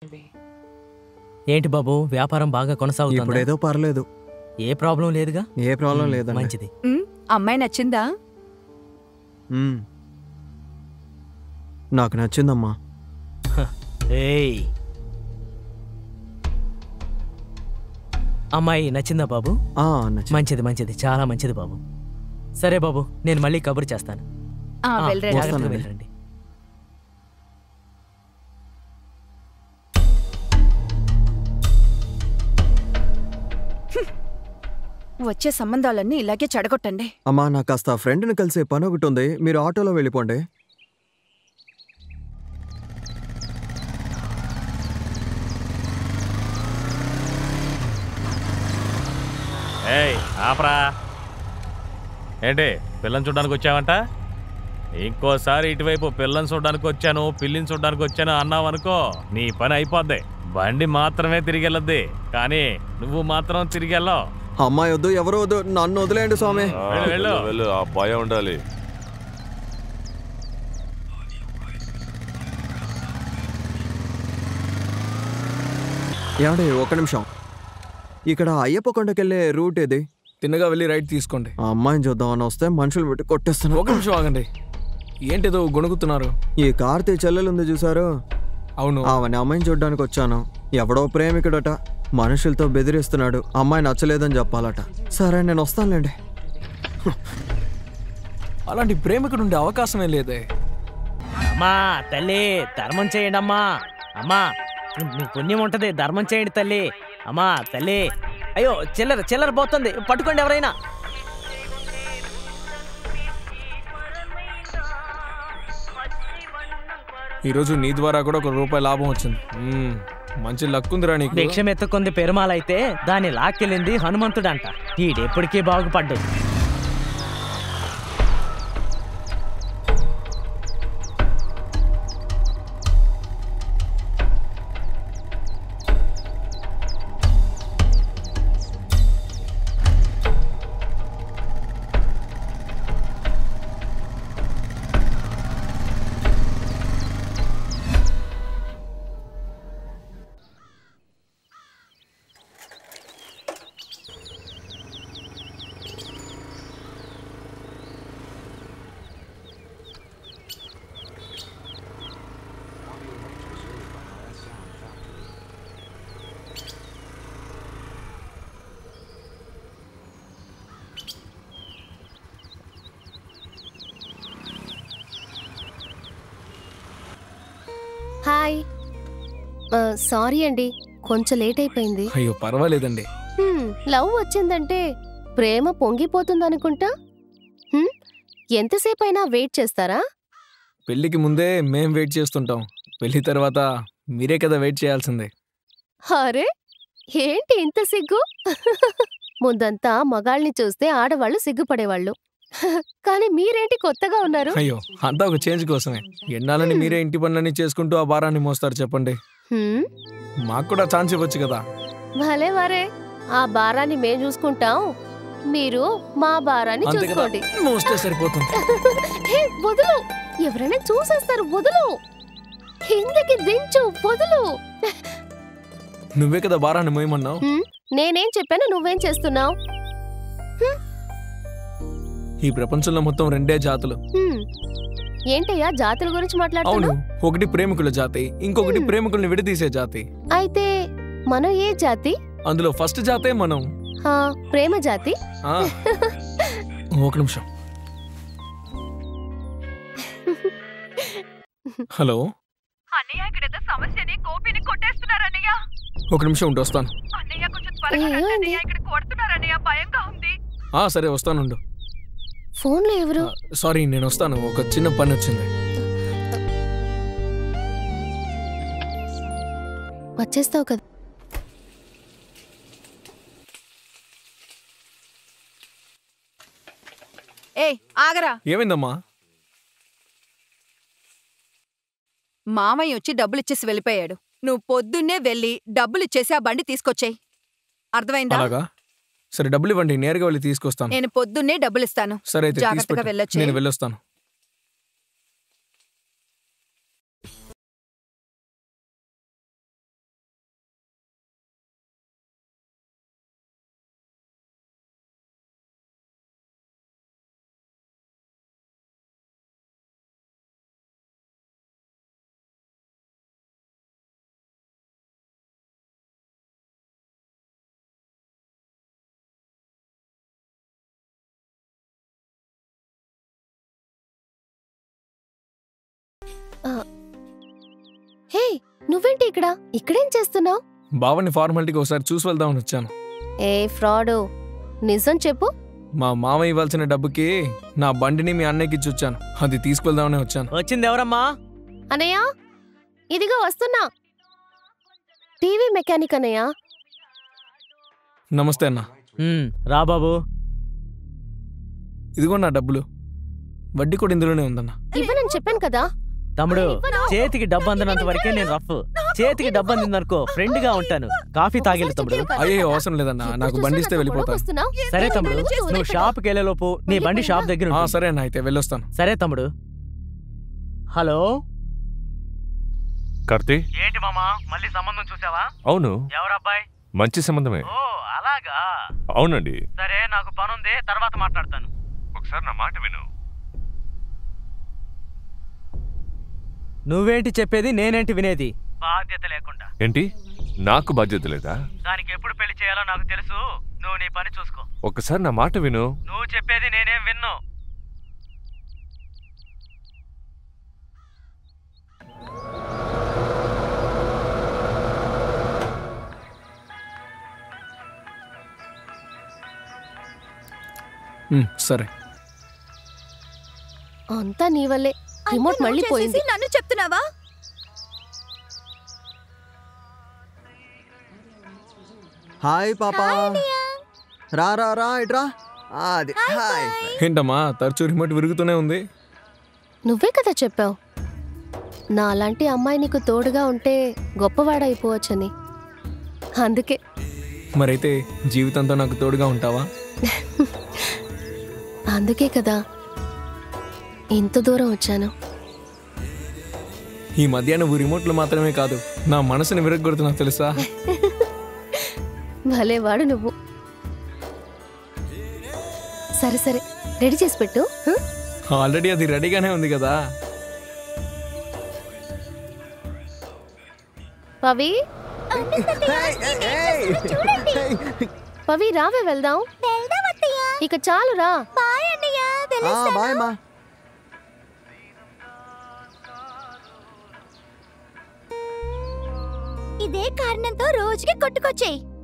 ఏంటి బాబు, వ్యాపారం బాగా కొనసాగుతుందా? ఇప్పుడేదో పర్లేదు. ఏ ప్రాబ్లం లేదుగా? ఏ ప్రాబ్లం లేదండి. మంచిది. అమ్మాయి నచ్చిందా? నాకు నచ్చిందమ్మా. ఏయ్, అమ్మాయి నచ్చిందా బాబు? మంచిది మంచిది, చాలా మంచిది బాబు. సరే బాబు, నేను మళ్ళీ కబురు చేస్తాను. జాగ్రత్తగా వెళ్ళండి. వచ్చే సంబంధాలన్నీ ఇలాగే చెడగొట్టండి. అమ్మా, నాకు కాస్త ఫ్రెండ్ని కలిసే పని ఒకటి ఉంది. మీరు ఆటోలో వెళ్ళిపోండి. ఆపరా. ఏంటి పిల్లని చూడడానికి వచ్చావంట? ఇంకోసారి ఇటువైపు పిల్లని చూడడానికి వచ్చాను, పిల్లిని చూడడానికి వచ్చాను అన్నావు అనుకో, నీ పని అయిపోద్ది. బండి మాత్రమే తిరిగి వెళ్ళద్ది, కానీ నువ్వు మాత్రం తిరిగి వెళ్ళావు. అమ్మాయి వద్దు, ఎవరు వద్దు, నన్ను వదిలేయండి స్వామి. వెళ్ళు. ఆ భయం ఉండాలి. ఏమండి, ఒక్క నిమిషం. ఇక్కడ అయ్యప్ప కొండకెళ్ళే రూట్ ఏది? తిన్నగా వెళ్ళి రైట్ తీసుకోండి. ఆ అమ్మాయిని చూద్దామని వస్తే మనుషులు పెట్టి కొట్టేస్తున్నారు. ఒక నిమిషం ఆగండి. ఏంటిదో గొణుగుతున్నారు? ఈ కార్తీ చెల్లెలు ఉంది చూసారు? అవును. ఆమెని అమ్మాయిని చూడడానికి వచ్చాను. ఎవడో ప్రేమికుడట, మనుషులతో బెదిరిస్తున్నాడు. అమ్మాయి నచ్చలేదని చెప్పాలట. సరే, నేను వస్తానులేండి. అలాంటి ప్రేమికుడు ఉండే అవకాశమే లేదే. అమ్మా తల్లి, ధర్మం చేయండి అమ్మా. అమ్మా, మీకు పుణ్యం ఉంటది, ధర్మం చేయండి తల్లి. అమ్మా తల్లి, అయ్యో చిల్లర పోతుంది, పట్టుకోండి ఎవరైనా. ఈరోజు నీ ద్వారా కూడా ₹1 లాభం వచ్చింది. మంచి లక్ ఉందిరా నీకు. భిక్షం ఎత్తుకుంది పెరుమాలైతే దాన్ని లాక్కెళ్ళింది హనుమంతుడంట. ఈడెప్పటికీ బాగుపడ్డు. హాయ్, సారీ అండి, కొంచెం లేట్ అయిపోయింది. అయ్యో పర్వాలేదండి. లవ్ వచ్చిందంటే ప్రేమ పొంగిపోతుందనుకుంటా. ఎంతసేపు అయినా వెయిట్ చేస్తారా? పెళ్లికి ముందే మేం వెయిట్ చేస్తుంటాం, పెళ్లి తర్వాత మీరే కదా వెయిట్ చేయాల్సిందే. అరే, ఏంటి ఇంత సిగ్గు? ముందంతా మగాళ్ళని చూస్తే ఆడవాళ్ళు సిగ్గుపడేవాళ్ళు, కానీ మీరేంటి కొత్తగా ఉన్నారు? అయ్యో, అంతా ఒక చేంజ్ కోసమే. ఎన్నాలని మీరే ఇంటి పనులన్నీ చేసుకుంటూ ఆ భారాన్ని మోస్తారు చెప్పండి. మాకు కూడా ఛాన్స్ ఇవ్వచ్చు కదా. భలే మరే, ఆ భారాన్ని మేం చూసుకుంటాం, మీరు మా భారాన్ని చూసుకోండి. మోస్తే సరిపోతుంది. వదులు, ఎవరైనా చూసేస్తారు. వదులు, కిందకి దించు, వదులు. నువ్వే కదా భారాన్ని మోయమన్నావు. నేనేం చెప్పాను, నువ్వేం చేస్తున్నావు? ఈ ప్రపంచంలో మొత్తం 2 జాతులు. ఏంటయ్యా జాతుల గురించి మాట్లాడుతున్నావు? అవును, ఒకటి ప్రేమికుల జాతి, ఇంకొకటి ప్రేమికుల్ని విడదీసే జాతి. అయితే మనం ఏ జాతి? అందులో ఫస్ట్ జాతే మనం. ప్రేమ జాతి. ఒక నిమిషం. హలో అన్నయ్య, ఇక్కడేదో సమస్యని గోపిని కొట్టేస్తున్నారన్నయ్య. ఒక నిమిషం ఉండి వస్తాను. అన్నయ్య కొంచెం త్వరగా రండి అన్నయ్య, ఇక్కడ కొడుతున్నారన్నయ్య, భయంగా ఉంది. సరే వస్తానుండు. ఫోన్లో ఎవరు? సారీ, నేను వస్తాను, ఒక చిన్న పని వచ్చింది. వచ్చేస్తావు కదా. ఆగరా. ఏమైందమ్మా? మామయ్య వచ్చి డబ్బులిచ్చేసి వెళ్ళిపోయాడు. నువ్వు పొద్దున్నే వెళ్ళి డబ్బులిచ్చేసి ఆ బండి తీసుకొచ్చేయి. అర్థమైందా? అలాగా, సరే డబ్బులు ఇవ్వండి, నేరుగా వెళ్ళి తీసుకొస్తాను. నేను పొద్దున్నే డబ్బులిస్తాను. సరే అయితే జాగ్రత్తగా వెళ్ళొచ్చు. నేను వెళ్ళొస్తాను. హే, నువ్వేంటి ఇక్కడ? ఇక్కడేం చేస్తున్నావు? బావని ఫార్మాలిటీకి ఒకసారి చూసి వెళ్దామని వచ్చాను. ఏ ఫ్రాడు, నిజం చెప్పు. మా మామ ఇవ్వాల్సిన డబ్బుకి నా బండిని మీ అన్నయ్యకి ఇచ్చి వచ్చాను. అది తీసుకెళ్దామని వచ్చాను. వచ్చింది ఎవరమ్మా? అనయ్య, ఇదిగో వస్తున్నా. టీవీ మెకానిక్ అనయ్య. నమస్తే అన్న. రా బాబు. ఇదిగో నా డబ్బులు. వడ్డీ కూడా ఇందులోనే ఉందన్న. ఇవ్వనని చెప్పాను కదా. తమ్ముడు, చేతికి డబ్బు అందినంత వరకే నేను రఫ్. చేతికి డబ్బు అందిందనుకో ఫ్రెండ్ గా ఉంటాను. కాఫీ తాగేది తమ్ముడు. అయ్యో అవసరం లేదన్నా, నాకు బండి ఇస్తే వెళ్ళిపోతాను. సరే తమ్ముడు, నువ్వు షాప్కి వెళ్ళేలోపు నీ బండి షాప్ దగ్గర ఉంటుంది. సరే అన్న, అయితే వెళ్ళొస్తాను. సరే తమ్ముడు. హలో కార్తీ, ఏంటి మామా మళ్ళీ సంబంధం చూసావా? అవును, ఎవరబ్బాయి? మంచి సంబంధమే. ఓ అలాగా. అవునండి. సరే, నాకు పనుంది, తర్వాత మాట్లాడతాను. ఒకసారి నా మాట విను. నువ్వేంటి చెప్పేది, నేనేంటి వినేది? బాధ్యత లేకుండా. ఏంటి, నాకు బాధ్యత లేదా? దానికి ఎప్పుడు పెళ్లి చేయాలో నాకు తెలుసు. నువ్వు నీ పని చూసుకో. ఒక్కసారి నా మాట విను. నువ్వు చెప్పేది నేనేం విన్ను. సరే. అంతా నీ వల్లే. రిమోట్ మళ్ళీ పోయింది. నన్ను చెప్తున్నావా? హాయ్ పాపా. రా రా రా ఇట్రా. అది హాయ్. ఏంటమ్మా తరచూ రిమోట్ విరుగుతూనే ఉంది? నువ్వే కదా చెప్పావు, నా అలాంటి అమ్మాయి నీకు తోడుగా ఉంటే గొప్పవాడైపోవచ్చని. అందుకే. మరైతే జీవితంతో నాకు తోడుగా ఉంటావా? అందుకే కదా ఇంత దూరం వచ్చాను. ఈ మధ్య నువ్వు రిమోట్లు మాత్రమే కాదు, నా మనసుని విరగొడుతున్నావు తెలుసా? భలేవాడు నువ్వు. సరే సరే, రెడీ చేసి పెట్టు. ఆల్రెడీ అది రెడీగానే ఉంది కదా. పవి, పవి రావే వెళ్దాం. ఇక చాలు రా. బాయ్ మా. ఇదే కారణంతో రోజుకి కొట్టుకొచ్చేయి.